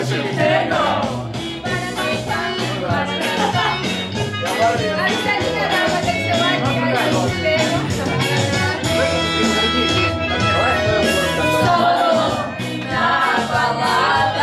te pego. Aí você liberava, tem que ser mais que aí eu te pego. Solo na balada,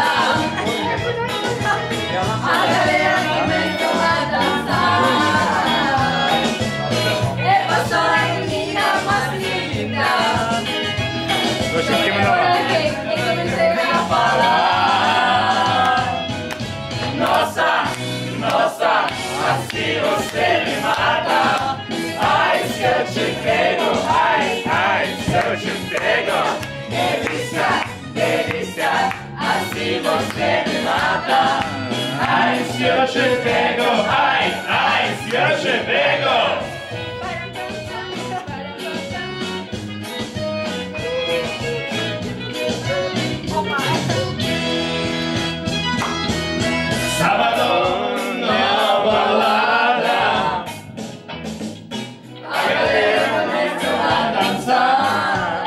a galera começou a dançar. Eu sou a menina mais linda. Eu comecei a falar. Nossa, nossa, assim você me mata. Ai, se eu te pego, ai, ai, se eu te pego. Delícia, delícia, assim você me mata. Ai, se eu te pego, ai, ai, se eu te pego. Sábado na balada, a galera começou a dançar.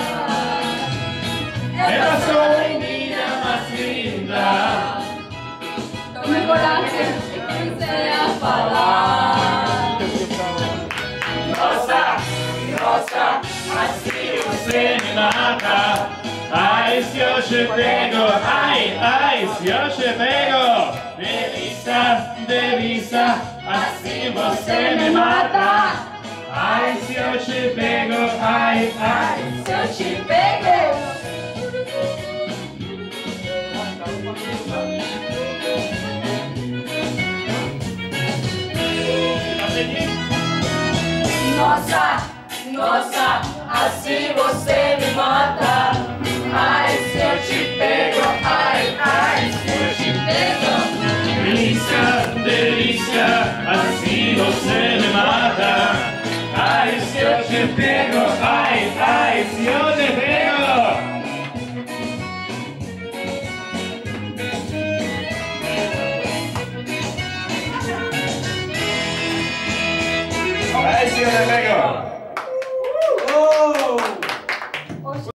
Eu sou a menina mais linda. Tome coragem, eu comecei a falar. Nossa, nossa, assim você me mata. Ai, se eu te pego, ai, ai, se eu te pego. Delícia, delícia, assim você me mata. Ai, se eu te pego, ai, ai, Se eu te pego. Nossa, nossa, assim você me mata.